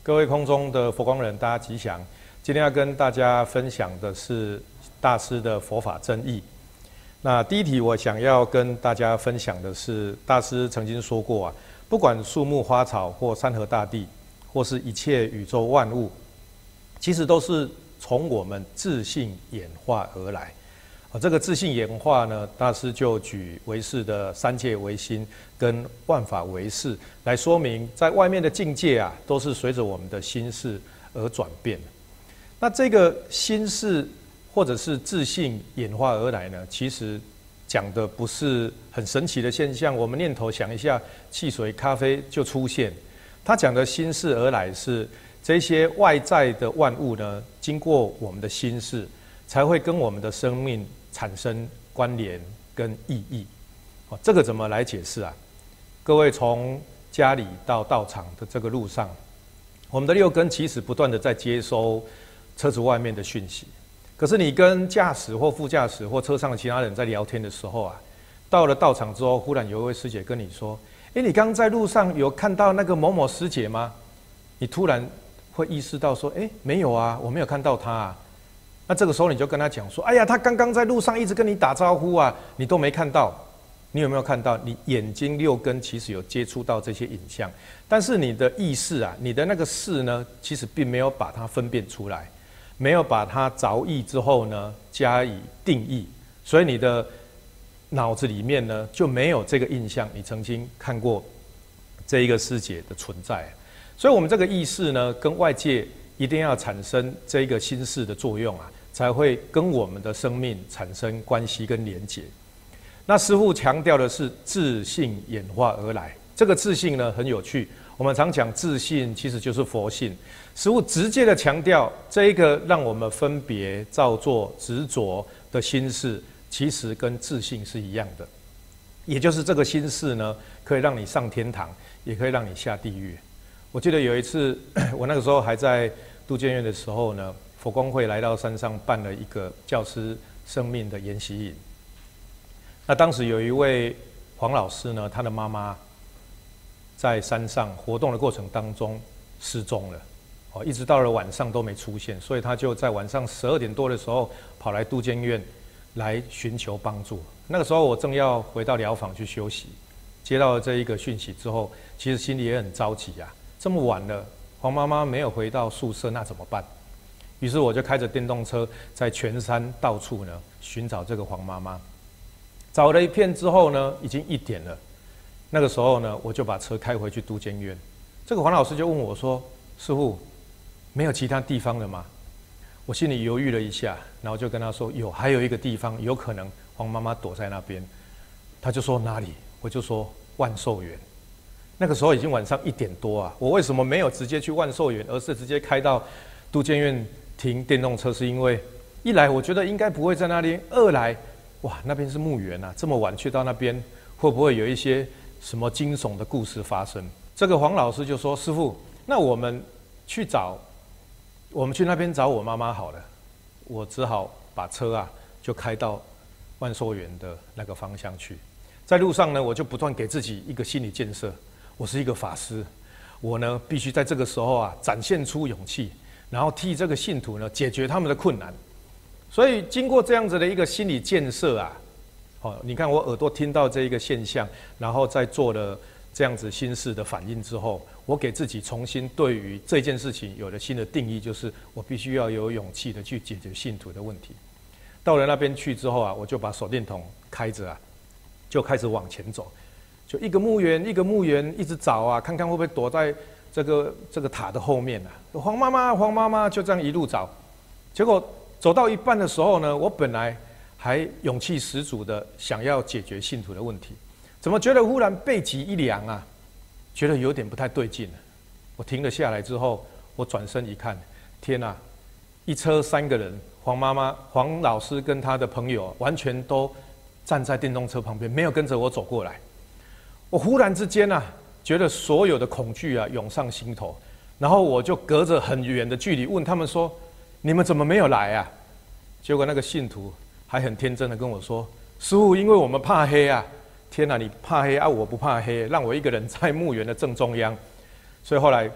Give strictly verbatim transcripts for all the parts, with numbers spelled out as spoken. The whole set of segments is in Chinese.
各位空中的佛光人，大家吉祥。今天要跟大家分享的是大师的佛法真义。那第一题，我想要跟大家分享的是，大师曾经说过啊，不管树木花草或山河大地，或是一切宇宙万物，其实都是从我们自性演化而来。啊，这个自性演化呢，大师就举唯识的三界唯心跟万法唯识来说明，在外面的境界啊，都是随着我们的心识而转变。那这个心识或者是自性演化而来呢，其实讲的不是很神奇的现象。我们念头想一下，汽水、咖啡就出现。他讲的心识而来是这些外在的万物呢，经过我们的心识，才会跟我们的生命产生关联跟意义。哦，这个怎么来解释啊？各位从家里到道场的这个路上，我们的六根其实不断的在接收车子外面的讯息。可是你跟驾驶或副驾驶或车上的其他人在聊天的时候啊，到了道场之后，忽然有一位师姐跟你说：“哎，你刚刚在路上有看到那个某某师姐吗？”你突然会意识到说：“哎，没有啊，我没有看到她啊。”那这个时候你就跟他讲说：“哎呀，他刚刚在路上一直跟你打招呼啊，你都没看到。你有没有看到？你眼睛六根其实有接触到这些影像，但是你的意识啊，你的那个识呢，其实并没有把它分辨出来，没有把它着意之后呢，加以定义，所以你的脑子里面呢就没有这个印象，你曾经看过这一个师姐的存在。所以我们这个意识呢，跟外界一定要产生这个心识的作用啊，才会跟我们的生命产生关系跟连结。那师父强调的是自性演化而来，这个自性呢很有趣，我们常讲自性其实就是佛性。师父直接的强调，这一个让我们分别造作执着的心识，其实跟自性是一样的，也就是这个心识呢，可以让你上天堂，也可以让你下地狱。我记得有一次，我那个时候还在杜建院的时候呢，佛光会来到山上办了一个教师生命的研习营。那当时有一位黄老师呢，他的妈妈在山上活动的过程当中失踪了，哦，一直到了晚上都没出现，所以他就在晚上十二点多的时候跑来杜建院来寻求帮助。那个时候我正要回到疗房去休息，接到了这一个讯息之后，其实心里也很着急啊。这么晚了，黄妈妈没有回到宿舍，那怎么办？于是我就开着电动车在全山到处呢寻找这个黄妈妈。找了一片之后呢，已经一点了。那个时候呢，我就把车开回去都监院。这个黄老师就问我说：“师父，没有其他地方了吗？”我心里犹豫了一下，然后就跟他说：“有，还有一个地方有可能黄妈妈躲在那边。”他就说哪里？我就说万寿园。那个时候已经晚上一点多啊，我为什么没有直接去万寿园，而是直接开到都监院停电动车？是因为一来我觉得应该不会在那里，二来哇那边是墓园啊，这么晚去到那边会不会有一些什么惊悚的故事发生？这个黄老师就说：“师父，那我们去找，我们去那边找我妈妈好了。”我只好把车啊就开到万寿园的那个方向去。在路上呢，我就不断给自己一个心理建设。我是一个法师，我呢必须在这个时候啊展现出勇气，然后替这个信徒呢解决他们的困难。所以经过这样子的一个心理建设啊，哦，你看我耳朵听到这一个现象，然后再做了这样子心识的反应之后，我给自己重新对于这件事情有了新的定义，就是我必须要有勇气的去解决信徒的问题。到了那边去之后啊，我就把手电筒开着啊，就开始往前走。就一个墓园一个墓园一直找啊，看看会不会躲在这个这个塔的后面啊。黄妈妈黄妈妈就这样一路找，结果走到一半的时候呢，我本来还勇气十足的想要解决信徒的问题，怎么觉得忽然背脊一凉啊，觉得有点不太对劲了。我停了下来之后，我转身一看，天啊，一车三个人，黄妈妈黄老师跟他的朋友完全都站在电动车旁边，没有跟着我走过来。我忽然之间啊，觉得所有的恐惧啊涌上心头，然后我就隔着很远的距离问他们说：“你们怎么没有来啊？”结果那个信徒还很天真的跟我说：“师父，因为我们怕黑啊。”天哪，你怕黑啊，我不怕黑，让我一个人在墓园的正中央。所以后来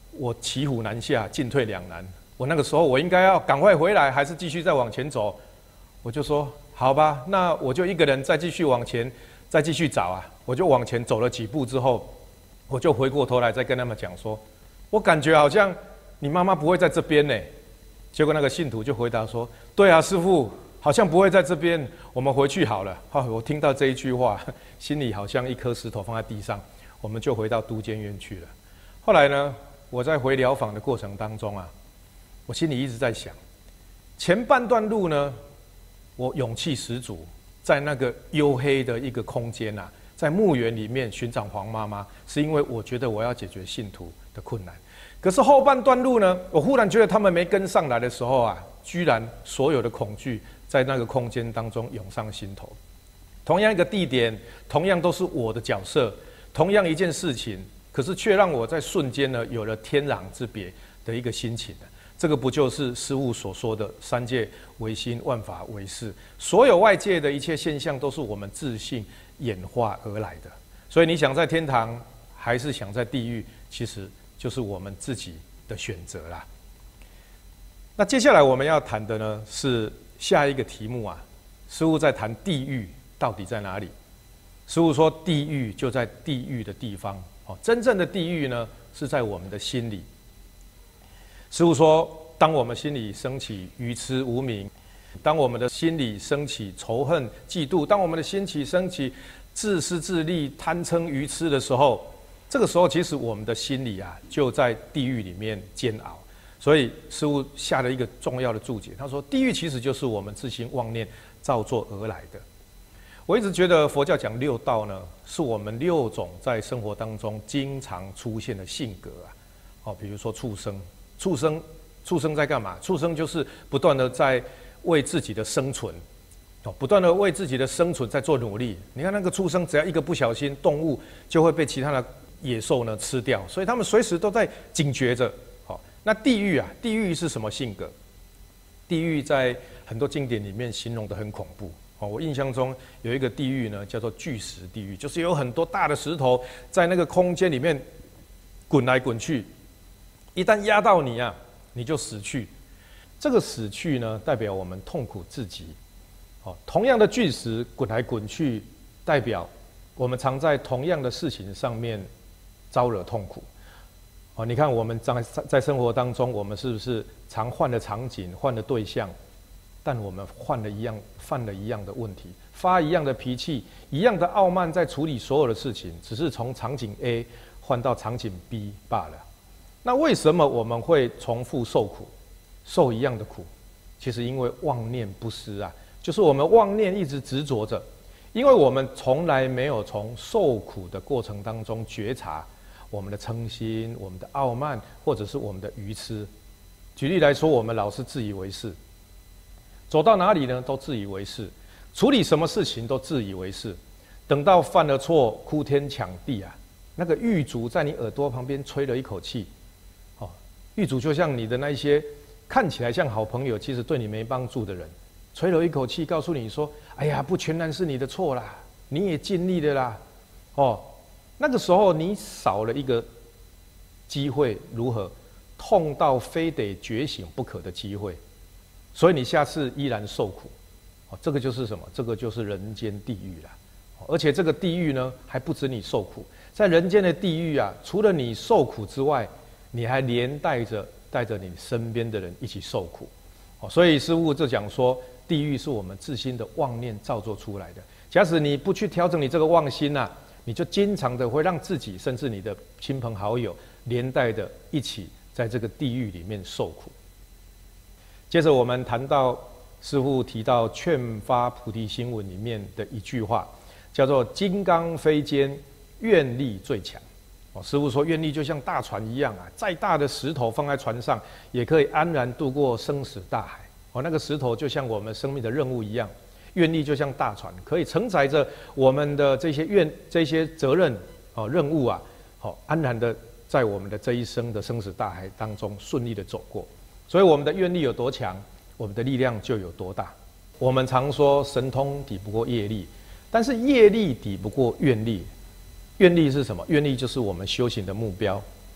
我骑虎难下，进退两难。我那个时候我应该要赶快回来，还是继续再往前走？我就说好吧，那我就一个人再继续往前，再继续找啊。我就往前走了几步之后，我就回过头来再跟他们讲说，我感觉好像你妈妈不会在这边呢。结果那个信徒就回答说，对啊，师父，好像不会在这边，我们回去好了。哦，我听到这一句话，心里好像一颗石头放在地上，我们就回到都监院去了。后来呢，我在回疗访的过程当中啊，我心里一直在想，前半段路呢，我勇气十足，在那个黝黑的一个空间啊，在墓园里面寻找黄妈妈，是因为我觉得我要解决信徒的困难。可是后半段路呢，我忽然觉得他们没跟上来的时候啊，居然所有的恐惧在那个空间当中涌上心头。同样一个地点，同样都是我的角色，同样一件事情，可是却让我在瞬间呢有了天壤之别的一个心情。这个不就是师父所说的三界唯心，万法唯识？所有外界的一切现象都是我们自性演化而来的。所以你想在天堂，还是想在地狱，其实就是我们自己的选择啦。那接下来我们要谈的呢是下一个题目啊，师父在谈地狱到底在哪里？师父说地狱就在地狱的地方，哦，真正的地狱呢是在我们的心里。师父说，当我们心里升起愚痴无明，当我们的心里升起仇恨嫉妒，当我们的心里升起自私自利贪嗔愚痴的时候，这个时候其实我们的心里啊就在地狱里面煎熬。所以师父下了一个重要的注解，他说地狱其实就是我们自心妄念造作而来的。我一直觉得佛教讲六道呢，是我们六种在生活当中经常出现的性格啊。哦，比如说畜生，畜生，畜生在干嘛？畜生就是不断的在为自己的生存，哦，不断的为自己的生存在做努力。你看那个畜生，只要一个不小心，动物就会被其他的野兽呢吃掉，所以他们随时都在警觉着。好，那地狱啊，地狱是什么性格？地狱在很多经典里面形容得很恐怖。哦，我印象中有一个地狱呢，叫做巨石地狱，就是有很多大的石头在那个空间里面滚来滚去，一旦压到你啊，你就死去。这个死去呢，代表我们痛苦至极。哦，同样的巨石滚来滚去，代表我们常在同样的事情上面招惹痛苦。哦，你看我们在在生活当中，我们是不是常换了场景、换了对象，但我们换了一样、犯了一样的问题，发一样的脾气，一样的傲慢，在处理所有的事情，只是从场景 A 换到场景 B 罢了。那为什么我们会重复受苦，受一样的苦？其实因为妄念不失啊，就是我们妄念一直执着着，因为我们从来没有从受苦的过程当中觉察我们的嗔心、我们的傲慢，或者是我们的愚痴。举例来说，我们老是自以为是，走到哪里呢都自以为是，处理什么事情都自以为是，等到犯了错哭天抢地啊，那个狱卒在你耳朵旁边吹了一口气，哦，狱卒就像你的那一些看起来像好朋友，其实对你没帮助的人，吹了一口气告诉你说，哎呀，不全然是你的错啦，你也尽力了啦，哦，那个时候你少了一个机会，如何痛到非得觉醒不可的机会，所以你下次依然受苦。哦，这个就是什么？这个就是人间地狱啦。而且这个地狱呢，还不止你受苦，在人间的地狱啊，除了你受苦之外，你还连带着带着你身边的人一起受苦。哦，所以师父就讲说，地狱是我们自心的妄念造作出来的。假使你不去调整你这个妄心啊，你就经常的会让自己甚至你的亲朋好友连带的一起在这个地狱里面受苦。接着我们谈到师父提到《劝发菩提心文》里面的一句话，叫做“金刚非坚，愿力最强”。哦，师父说愿力就像大船一样啊，再大的石头放在船上，也可以安然度过生死大海。哦，那个石头就像我们生命的任务一样。愿力就像大船，可以承载着我们的这些愿、这些责任、哦任务啊，好、哦、安然的在我们的这一生的生死大海当中顺利的走过。所以我们的愿力有多强，我们的力量就有多大。我们常说神通抵不过业力，但是业力抵不过愿力。愿力是什么？愿力就是我们修行的目标。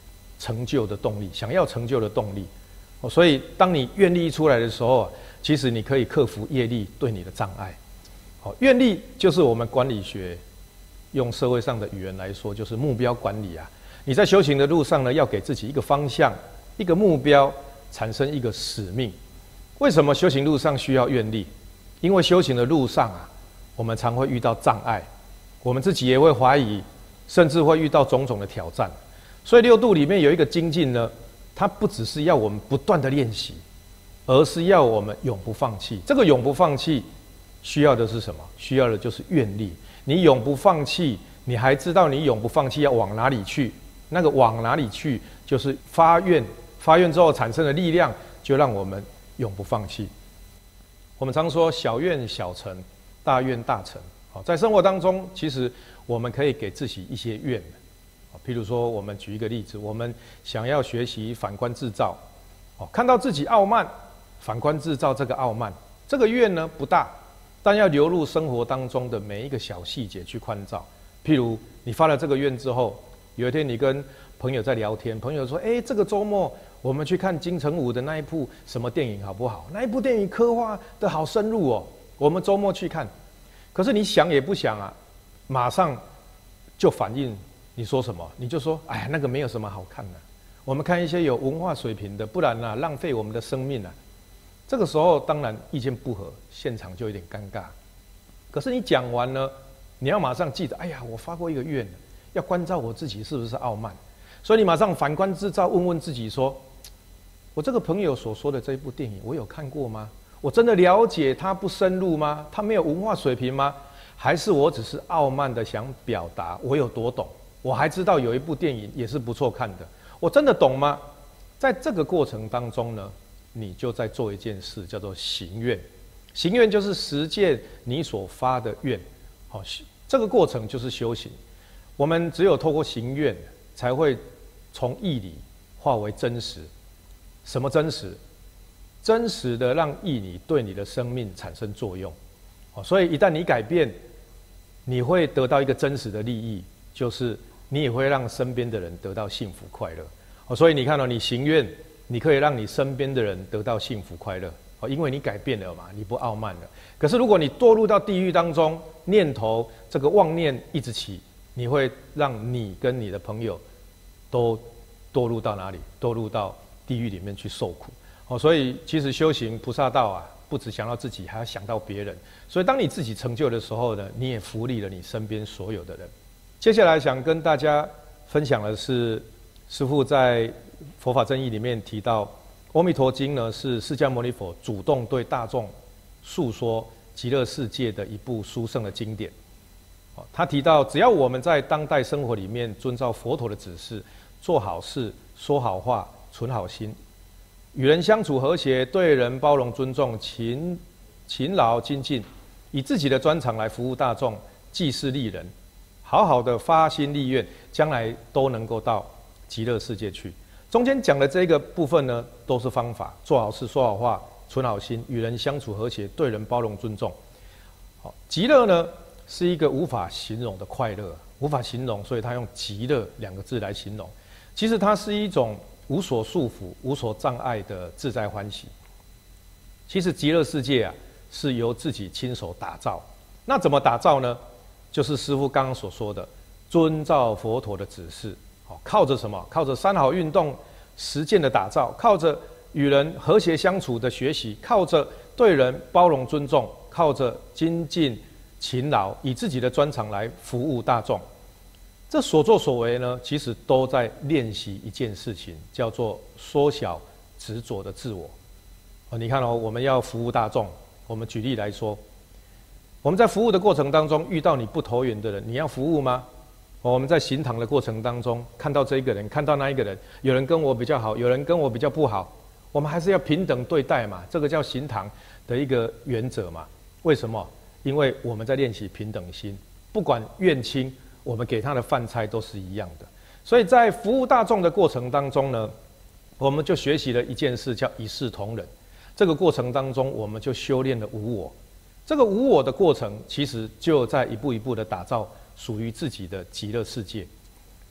成就的动力，想要成就的动力。哦，所以当你愿力出来的时候，其实你可以克服业力对你的障碍。哦，愿力就是我们管理学用社会上的语言来说，就是目标管理啊。你在修行的路上呢，要给自己一个方向、一个目标，产生一个使命。为什么修行路上需要愿力？因为修行的路上啊，我们常会遇到障碍，我们自己也会怀疑，甚至会遇到种种的挑战。所以六度里面有一个精进呢，它不只是要我们不断的练习，而是要我们永不放弃。这个永不放弃，需要的是什么？需要的就是愿力。你永不放弃，你还知道你永不放弃要往哪里去？那个往哪里去，就是发愿。发愿之后产生的力量，就让我们永不放弃。我们常说小愿小成，大愿大成。好，在生活当中，其实我们可以给自己一些愿。譬如说，我们举一个例子，我们想要学习反观自照，哦，看到自己傲慢，反观自照这个傲慢，这个愿呢不大，但要流入生活当中的每一个小细节去关照。譬如你发了这个愿之后，有一天你跟朋友在聊天，朋友说：“哎，这个周末我们去看金城武的那一部什么电影好不好？那一部电影刻画的好深入哦，我们周末去看。”可是你想也不想啊，马上就反应。你说什么？你就说，哎呀，那个没有什么好看的。我们看一些有文化水平的，不然啊，浪费我们的生命啊。这个时候当然意见不合，现场就有点尴尬。可是你讲完呢，你要马上记得，哎呀，我发过一个愿，要关照我自己是不是傲慢。所以你马上反观自照，问问自己说，我这个朋友所说的这一部电影，我有看过吗？我真的了解他不深入吗？他没有文化水平吗？还是我只是傲慢的想表达我有多懂？我还知道有一部电影也是不错看的，我真的懂吗？在这个过程当中呢，你就在做一件事，叫做行愿。行愿就是实践你所发的愿，好，这个过程就是修行。我们只有透过行愿，才会从义理化为真实。什么真实？真实的让义理对你的生命产生作用。所以一旦你改变，你会得到一个真实的利益，就是你也会让身边的人得到幸福快乐。哦，所以你看到，你行愿，你可以让你身边的人得到幸福快乐。哦，因为你改变了嘛，你不傲慢了。可是如果你堕入到地狱当中，念头这个妄念一直起，你会让你跟你的朋友都堕入到哪里？堕入到地狱里面去受苦。哦，所以其实修行菩萨道啊，不只想到自己，还要想到别人。所以当你自己成就的时候呢，你也福利了你身边所有的人。接下来想跟大家分享的是，师父在佛法真义里面提到，《阿弥陀经》呢是释迦牟尼佛主动对大众诉说极乐世界的一部殊胜的经典。他提到，只要我们在当代生活里面遵照佛陀的指示，做好事、说好话、存好心，与人相处和谐，对人包容尊重，勤勤劳精进，以自己的专长来服务大众，济世利人。好好的发心立愿，将来都能够到极乐世界去。中间讲的这个部分呢，都是方法：做好事、说好话、存好心、与人相处和谐、对人包容尊重。好，极乐呢是一个无法形容的快乐，无法形容，所以他用极乐两个字来形容。其实它是一种无所束缚、无所障碍的自在欢喜。其实极乐世界啊，是由自己亲手打造。那怎么打造呢？就是师父刚刚所说的，遵照佛陀的指示，好，靠着什么？靠着三好运动实践的打造，靠着与人和谐相处的学习，靠着对人包容尊重，靠着精进勤劳，以自己的专长来服务大众。这所作所为呢，其实都在练习一件事情，叫做缩小执着的自我。哦，你看哦，我们要服务大众，我们举例来说。我们在服务的过程当中，遇到你不投缘的人，你要服务吗？我们在行堂的过程当中，看到这一个人，看到那一个人，有人跟我比较好，有人跟我比较不好，我们还是要平等对待嘛，这个叫行堂的一个原则嘛。为什么？因为我们在练习平等心，不管怨亲，我们给他的饭菜都是一样的。所以在服务大众的过程当中呢，我们就学习了一件事，叫一视同仁。这个过程当中，我们就修炼了无我。这个无我的过程，其实就在一步一步的打造属于自己的极乐世界。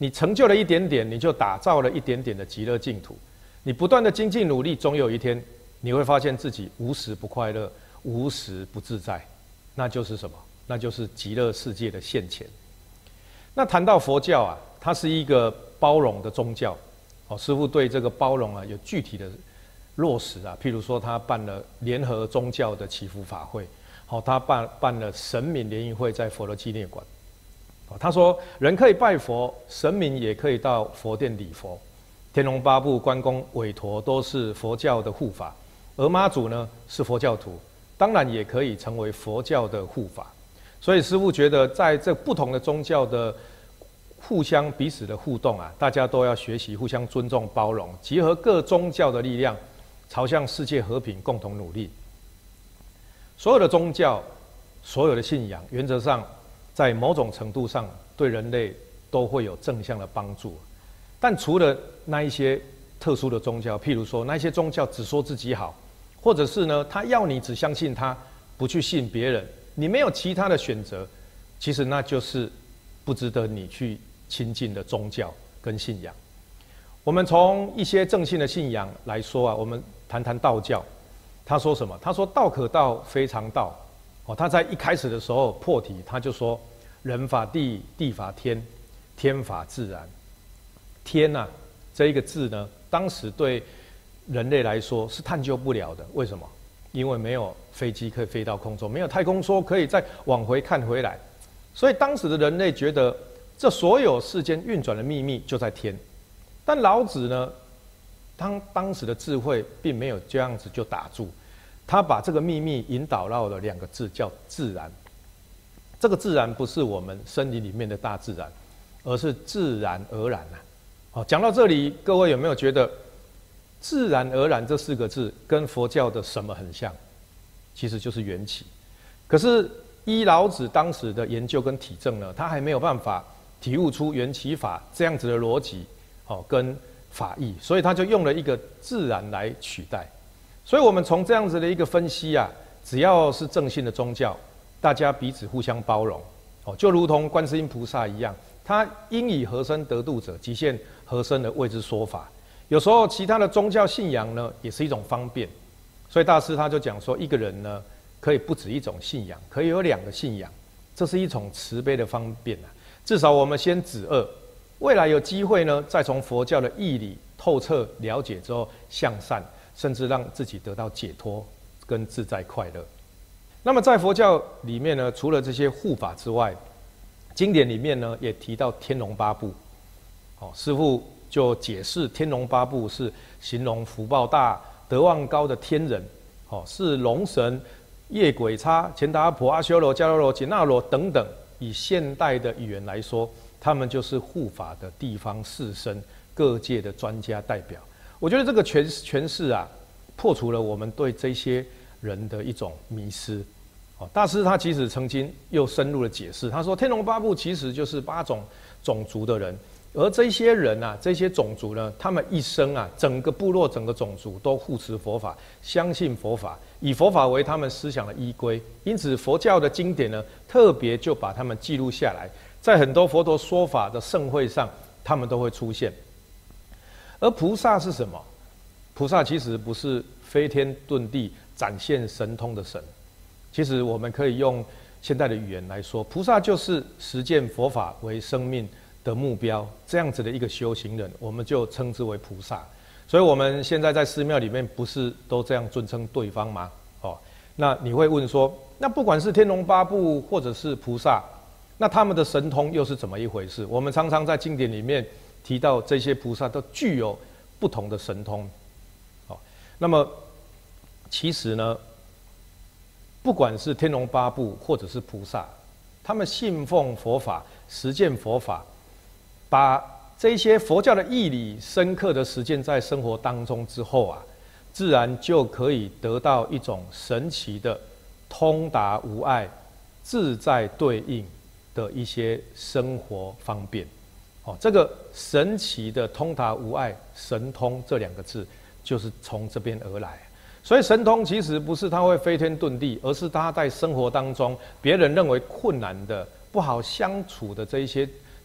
你成就了一点点，你就打造了一点点的极乐净土。你不断的精进努力，总有一天你会发现自己无时不快乐，无时不自在。那就是什么？那就是极乐世界的现前。那谈到佛教啊，它是一个包容的宗教。哦，师父对这个包容啊有具体的落实啊，譬如说他办了联合宗教的祈福法会，好、哦，他办办了神明联谊会在佛的纪念馆。哦，他说人可以拜佛，神明也可以到佛殿礼佛。天龙八部、关公、韦陀都是佛教的护法，而妈祖呢是佛教徒，当然也可以成为佛教的护法。所以师父觉得，在这不同的宗教的互相彼此的互动啊，大家都要学习互相尊重、包容，结合各宗教的力量，朝向世界和平共同努力。所有的宗教、所有的信仰，原则上在某种程度上对人类都会有正向的帮助。但除了那一些特殊的宗教，譬如说那些宗教只说自己好，或者是呢，他要你只相信他，不去信别人，你没有其他的选择，其实那就是不值得你去亲近的宗教跟信仰。我们从一些正信的信仰来说啊，我们谈谈道教。他说什么？他说道可道，非常道。哦，他在一开始的时候破题，他就说人法地，地法天，天法自然。天啊，这一个字呢，当时对人类来说是探究不了的。为什么？因为没有飞机可以飞到空中，没有太空梭可以再往回看回来，所以当时的人类觉得这所有世间运转的秘密就在天。但老子呢，当当时的智慧并没有这样子就打住，他把这个秘密引导到了两个字，叫自然。这个自然不是我们森林里面的大自然，而是自然而然啊。好，讲到这里，各位有没有觉得自然而然这四个字跟佛教的什么很像？其实就是缘起。可是依老子当时的研究跟体证呢，他还没有办法体悟出缘起法这样子的逻辑，哦，跟法义，所以他就用了一个自然来取代。所以我们从这样子的一个分析啊，只要是正信的宗教，大家彼此互相包容，哦，就如同观世音菩萨一样，他因以何身得度者，即现何身而为之说法。有时候其他的宗教信仰呢，也是一种方便。所以大师他就讲说，一个人呢，可以不止一种信仰，可以有两个信仰，这是一种慈悲的方便啊。至少我们先止恶，未来有机会呢，再从佛教的义理透彻了解之后向善，甚至让自己得到解脱跟自在快乐。那么在佛教里面呢，除了这些护法之外，经典里面呢也提到天龙八部。哦，师父就解释天龙八部是形容福报大、德望高的天人，哦，是龙神、夜鬼差、钱达婆、阿修罗、迦楼罗、紧那罗等等。以现代的语言来说，他们就是护法的地方士绅、各界的专家代表。我觉得这个诠诠释啊，破除了我们对这些人的一种迷思。哦，大师他其实曾经又深入的解释，他说天龙八部其实就是八种种族的人。而这些人啊，这些种族呢，他们一生啊，整个部落、整个种族都护持佛法，相信佛法，以佛法为他们思想的依归。因此，佛教的经典呢，特别就把他们记录下来，在很多佛陀说法的盛会上，他们都会出现。而菩萨是什么？菩萨其实不是飞天遁地、展现神通的神。其实我们可以用现代的语言来说，菩萨就是实践佛法为生命的目标，这样子的一个修行人，我们就称之为菩萨。所以我们现在在寺庙里面不是都这样尊称对方吗？哦，那你会问说，那不管是天龙八部或者是菩萨，那他们的神通又是怎么一回事？我们常常在经典里面提到这些菩萨都具有不同的神通。哦，那么其实呢，不管是天龙八部或者是菩萨，他们信奉佛法，实践佛法，把这些佛教的义理深刻的实践在生活当中之后啊，自然就可以得到一种神奇的通达无碍、自在对应的一些生活方便。哦，这个神奇的通达无碍、神通这两个字，就是从这边而来。所以神通其实不是他会飞天遁地，而是他在生活当中别人认为困难的、不好相处的这一些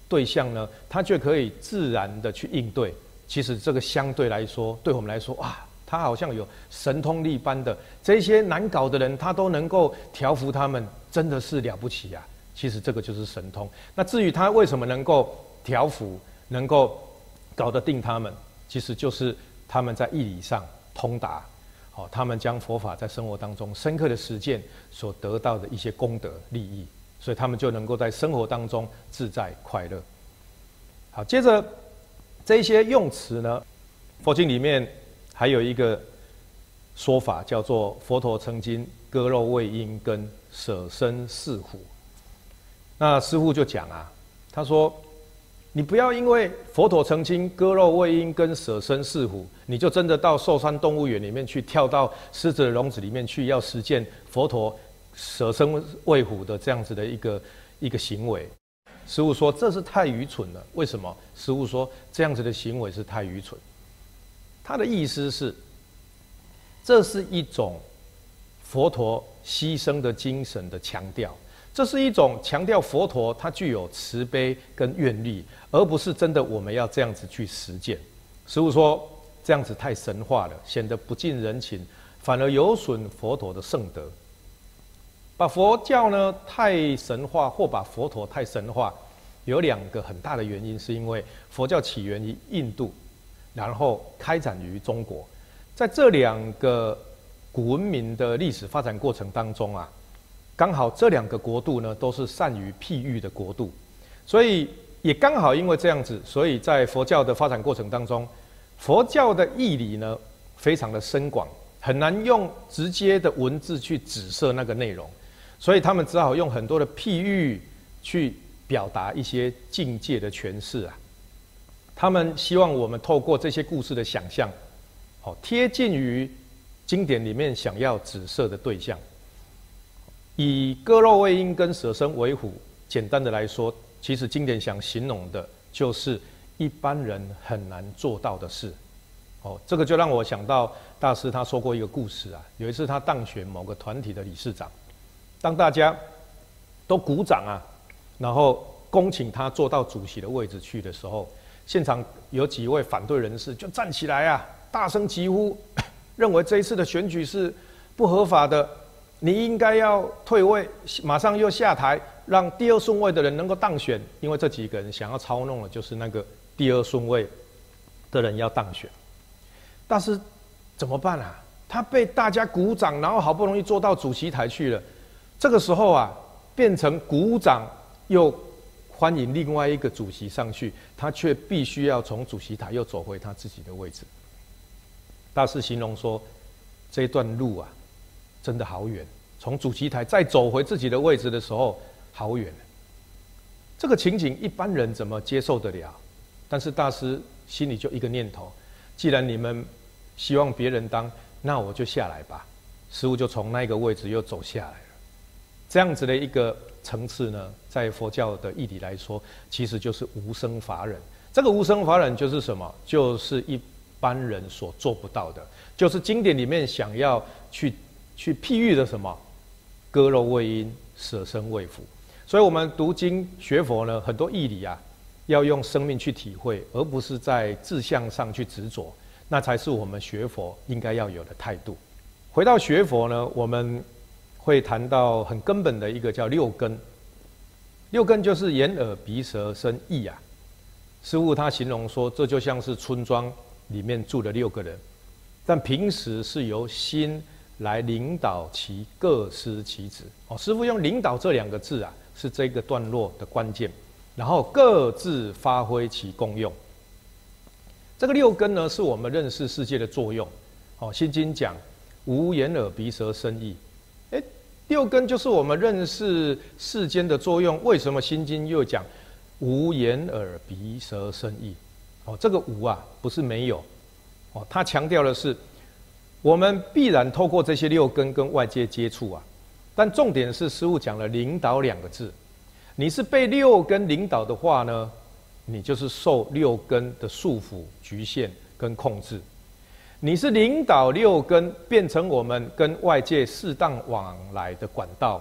对象呢，他却可以自然的去应对。其实这个相对来说，对我们来说，哇，他好像有神通力般的，这些难搞的人，他都能够调服他们，真的是了不起啊！其实这个就是神通。那至于他为什么能够调服，能够搞得定他们，其实就是他们在义理上通达，哦，他们将佛法在生活当中深刻的实践所得到的一些功德利益，所以他们就能够在生活当中自在快乐。好，接着这些用词呢，佛经里面还有一个说法叫做佛陀曾经割肉喂鹰跟舍身饲虎。那师父就讲啊，他说你不要因为佛陀曾经割肉喂鹰跟舍身饲虎，你就真的到寿山动物园里面去，跳到狮子的笼子里面去，要实践佛陀舍身喂虎的这样子的一个一个行为。师父说这是太愚蠢了。为什么？师父说这样子的行为是太愚蠢。他的意思是，这是一种佛陀牺牲的精神的强调，这是一种强调佛陀他具有慈悲跟愿力，而不是真的我们要这样子去实践。师父说这样子太神化了，显得不近人情，反而有损佛陀的圣德。把佛教呢太神化，或把佛陀太神化，有两个很大的原因，是因为佛教起源于印度，然后开展于中国。在这两个古文明的历史发展过程当中啊，刚好这两个国度呢都是善于譬喻的国度，所以也刚好因为这样子，所以在佛教的发展过程当中，佛教的义理呢非常的深广，很难用直接的文字去指涉那个内容，所以他们只好用很多的譬喻去表达一些境界的诠释啊。他们希望我们透过这些故事的想象，好贴近于经典里面想要指涉的对象。以割肉喂鹰跟舍身为虎，简单的来说，其实经典想形容的就是一般人很难做到的事。哦，这个就让我想到大师他说过一个故事啊。有一次他当选某个团体的理事长，当大家都鼓掌啊，然后恭请他坐到主席的位置去的时候，现场有几位反对人士就站起来啊，大声疾呼，认为这一次的选举是不合法的，你应该要退位，马上又下台，让第二顺位的人能够当选。因为这几个人想要操弄的就是那个第二顺位的人要当选。但是怎么办啊？他被大家鼓掌，然后好不容易坐到主席台去了，这个时候啊，变成鼓掌又欢迎另外一个主席上去，他却必须要从主席台又走回他自己的位置。大师形容说，这一段路啊，真的好远，从主席台再走回自己的位置的时候，好远。这个情景一般人怎么接受得了？但是大师心里就一个念头，既然你们希望别人当，那我就下来吧。师父就从那个位置又走下来了。这样子的一个层次呢，在佛教的义理来说，其实就是无生法忍。这个无生法忍就是什么？就是一般人所做不到的，就是经典里面想要去去譬喻的什么？割肉喂鹰，舍身喂虎。所以我们读经学佛呢，很多义理啊，要用生命去体会，而不是在志向上去执着，那才是我们学佛应该要有的态度。回到学佛呢，我们会谈到很根本的一个叫六根。六根就是眼耳鼻舌身意啊。师父他形容说，这就像是村庄里面住了六个人，但平时是由心来领导其各司其职。哦，师父用领导这两个字啊，是这个段落的关键。然后各自发挥其功用。这个六根呢，是我们认识世界的作用。哦，《心经》讲无眼耳鼻舌身意，哎，六根就是我们认识世间的作用。为什么《心经》又讲无眼耳鼻舌身意？哦，这个无啊，不是没有。哦，它强调的是，我们必然透过这些六根跟外界接触啊。但重点是，师父讲了领导两个字。你是被六根领导的话呢，你就是受六根的束缚、局限跟控制。你是领导六根，变成我们跟外界适当往来的管道，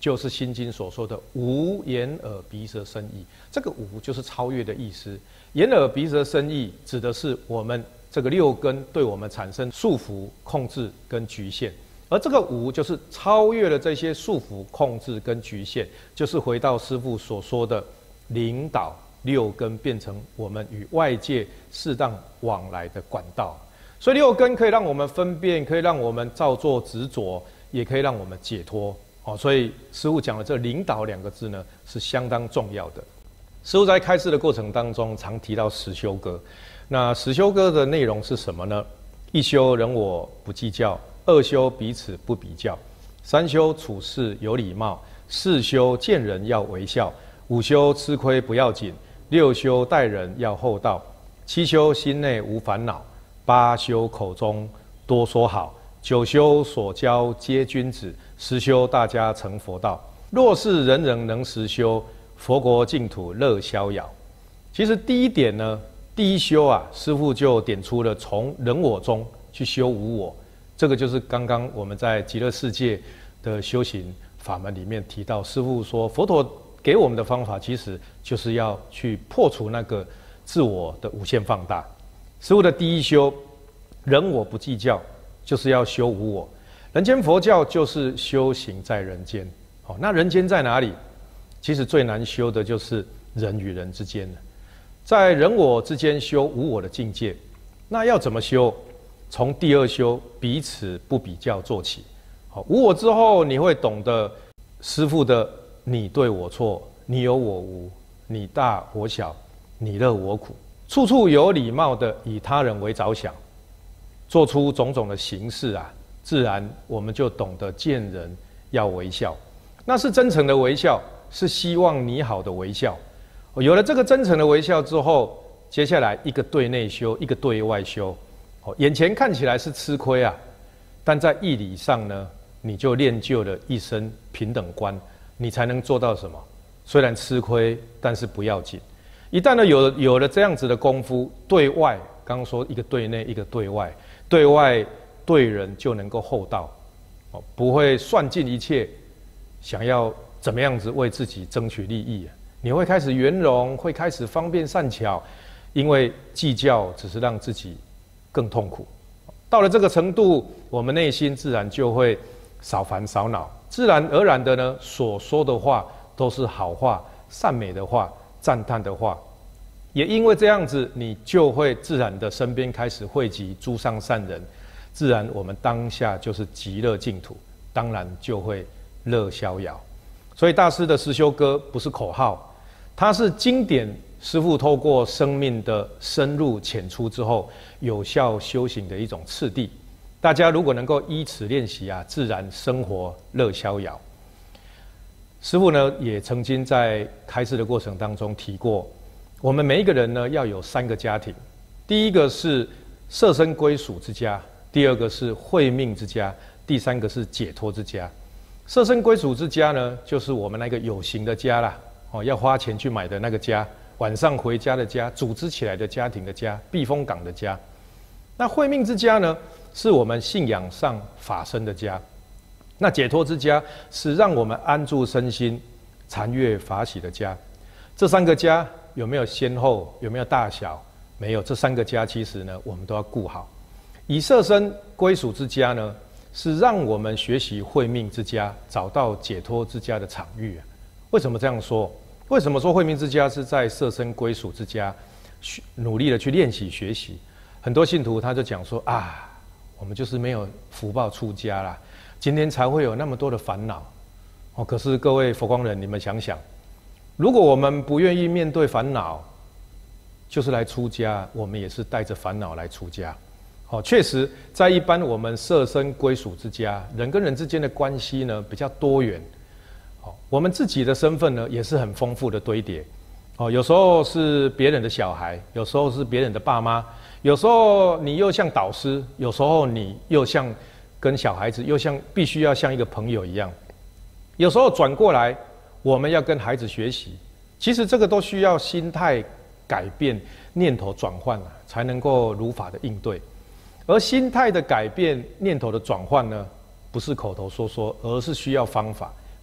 就是《心经》所说的无眼耳鼻舌身意。这个无就是超越的意思，眼耳鼻舌身意指的是我们这个六根对我们产生束缚、控制跟局限，而这个无就是超越了这些束缚、控制跟局限，就是回到师父所说的领导六根，变成我们与外界适当往来的管道。所以六根可以让我们分辨，可以让我们造作执着，也可以让我们解脱。哦，所以师父讲的这领导两个字呢，是相当重要的。师父在开示的过程当中，常提到实修歌。那实修歌的内容是什么呢？一修人我不计较，二修彼此不比较，三修处事有礼貌，四修见人要微笑，五修吃亏不要紧，六修待人要厚道，七修心内无烦恼，八修口中多说好，九修所教皆君子，十修大家成佛道。若是人人能实修，佛国净土乐逍遥。其实第一点呢，第一修啊，师父就点出了从人我中去修无我，这个就是刚刚我们在极乐世界的修行法门里面提到，师父说佛陀给我们的方法，其实就是要去破除那个自我的无限放大。师父的第一修，人我不计较，就是要修无我。人间佛教就是修行在人间。好，那人间在哪里？其实最难修的就是人与人之间了，在人我之间修无我的境界。那要怎么修？从第二修彼此不比较做起。好，无我之后，你会懂得师父的你对我错，你有我无，你大我小，你乐我苦，处处有礼貌的以他人为着想，做出种种的形式啊，自然我们就懂得见人要微笑。那是真诚的微笑，是希望你好的微笑。有了这个真诚的微笑之后，接下来一个对内修，一个对外修。眼前看起来是吃亏啊，但在义理上呢，你就练就了一身平等观，你才能做到什么？虽然吃亏，但是不要紧。一旦呢有有了这样子的功夫，对外刚刚说一个对内，一个对外，对外对人就能够厚道，不会算尽一切，想要怎么样子为自己争取利益，你会开始圆融，会开始方便善巧，因为计较只是让自己更痛苦。到了这个程度，我们内心自然就会少烦少恼，自然而然的呢，所说的话都是好话、善美的话、赞叹的话。也因为这样子，你就会自然的身边开始汇集诸上善人，自然我们当下就是极乐净土，当然就会乐逍遥。所以大师的实修歌不是口号，它是经典师父透过生命的深入浅出之后，有效修行的一种次第。大家如果能够依此练习啊，自然生活乐逍遥。师父呢也曾经在开示的过程当中提过，我们每一个人呢要有三个家庭，第一个是摄身归属之家，第二个是慧命之家，第三个是解脱之家。摄身归属之家呢，就是我们那个有形的家啦，哦，要花钱去买的那个家，晚上回家的家，组织起来的家庭的家，避风港的家。那慧命之家呢，是我们信仰上法身的家。那解脱之家是让我们安住身心、禅悦法喜的家。这三个家有没有先后？有没有大小？没有。这三个家其实呢，我们都要顾好。以摄身归属之家呢，是让我们学习慧命之家，找到解脱之家的场域。为什么这样说？为什么说慧命之家是在摄身归属之家，努力的去练习学习？很多信徒他就讲说啊，我们就是没有福报出家啦，今天才会有那么多的烦恼。哦，可是各位佛光人，你们想想，如果我们不愿意面对烦恼，就是来出家，我们也是带着烦恼来出家。哦，确实，在一般我们摄身归属之家，人跟人之间的关系呢比较多元。哦，我们自己的身份呢也是很丰富的堆叠。哦，有时候是别人的小孩，有时候是别人的爸妈，有时候你又像导师，有时候你又像跟小孩子，又像必须要像一个朋友一样。有时候转过来，我们要跟孩子学习，其实这个都需要心态改变、念头转换啊，才能够如法的应对。而心态的改变、念头的转换呢，不是口头说说，而是需要方法。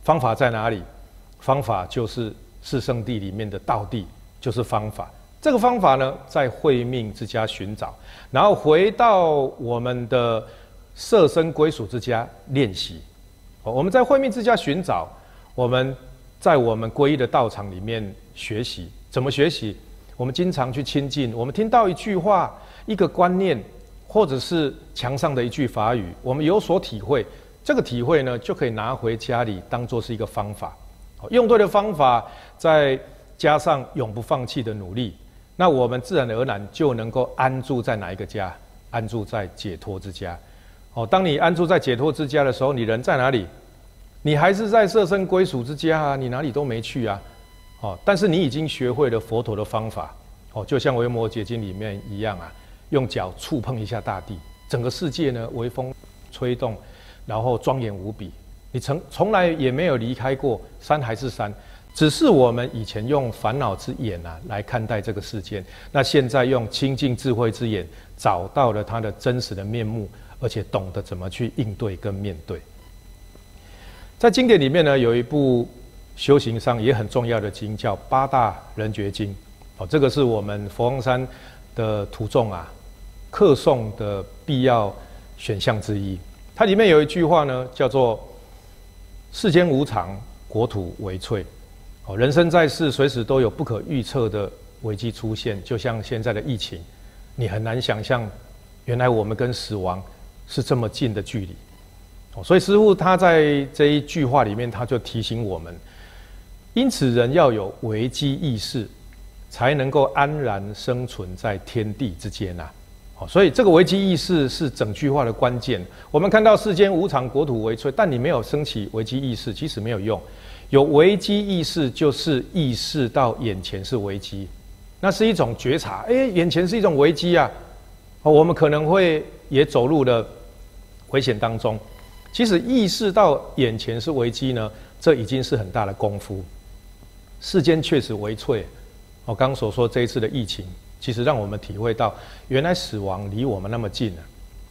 方法在哪里？方法就是四圣谛里面的道谛，就是方法。这个方法呢，在慧命之家寻找，然后回到我们的色身归属之家练习。我们在慧命之家寻找，我们在我们皈依的道场里面学习。怎么学习？我们经常去亲近，我们听到一句话、一个观念，或者是墙上的一句法语，我们有所体会。这个体会呢，就可以拿回家里当作是一个方法。用对的方法，再加上永不放弃的努力，那我们自然而然就能够安住在哪一个家？安住在解脱之家。哦，当你安住在解脱之家的时候，你人在哪里？你还是在色身归属之家啊，你哪里都没去啊。哦，但是你已经学会了佛陀的方法。哦，就像《维摩诘经》里面一样啊，用脚触碰一下大地，整个世界呢微风吹动，然后庄严无比。你从从来也没有离开过，山还是山，只是我们以前用烦恼之眼啊来看待这个世界，那现在用清净智慧之眼找到了它的真实的面目，而且懂得怎么去应对跟面对。在经典里面呢，有一部修行上也很重要的经，叫《八大人觉经》。哦，这个是我们佛光山的徒众啊课诵的必要选项之一。它里面有一句话呢，叫做世间无常，国土为脆。哦，人生在世，随时都有不可预测的危机出现，就像现在的疫情，你很难想象，原来我们跟死亡是这么近的距离。哦，所以师父他在这一句话里面，他就提醒我们，因此人要有危机意识，才能够安然生存在天地之间啊。所以这个危机意识是整句话的关键。我们看到世间无常，国土为脆，但你没有升起危机意识，其实没有用。有危机意识，就是意识到眼前是危机，那是一种觉察。哎，眼前是一种危机啊！我们可能会也走入了危险当中。其实意识到眼前是危机呢，这已经是很大的功夫。世间确实为脆。我刚刚所说这一次的疫情，其实让我们体会到，原来死亡离我们那么近了。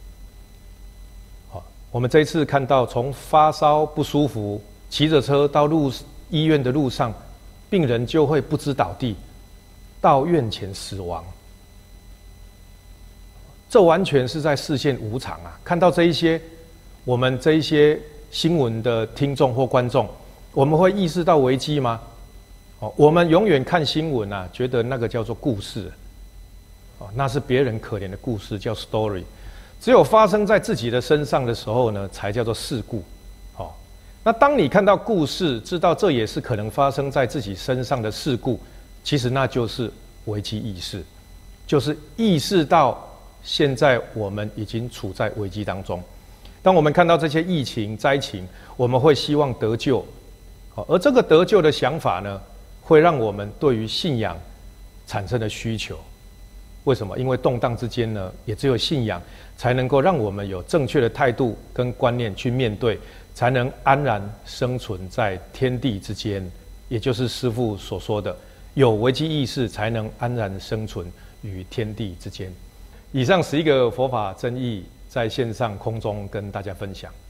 好，我们这一次看到从发烧不舒服，骑着车到路医院的路上，病人就会不知倒地，到院前死亡。这完全是在视线无常啊！看到这一些，我们这一些新闻的听众或观众，我们会意识到危机吗？哦，我们永远看新闻啊，觉得那个叫做故事。哦，那是别人可怜的故事，叫 story。只有发生在自己的身上的时候呢，才叫做事故。哦，那当你看到故事，知道这也是可能发生在自己身上的事故，其实那就是危机意识，就是意识到现在我们已经处在危机当中。当我们看到这些疫情灾情，我们会希望得救。哦，而这个得救的想法呢，会让我们对于信仰产生了需求。为什么？因为动荡之间呢，也只有信仰才能够让我们有正确的态度跟观念去面对，才能安然生存在天地之间。也就是师父所说的，有危机意识才能安然生存于天地之间。以上十一个佛法真义，在线上空中跟大家分享。